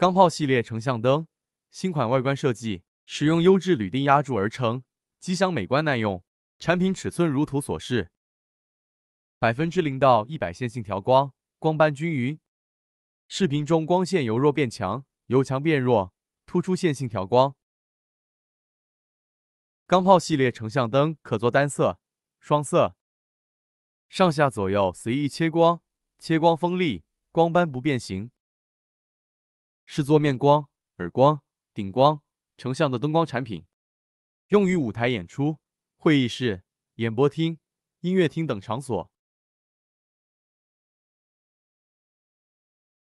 钢炮系列成像灯，新款外观设计，使用优质铝锭压铸而成，机箱美观耐用。产品尺寸如图所示，0%到100线性调光，光斑均匀。视频中光线由弱变强，由强变弱，突出线性调光。钢炮系列成像灯可做单色、双色，上下左右随意切光，切光锋利，光斑不变形。是做面光、耳光、顶光、成像的灯光产品，用于舞台演出、会议室、演播厅、音乐厅等场所。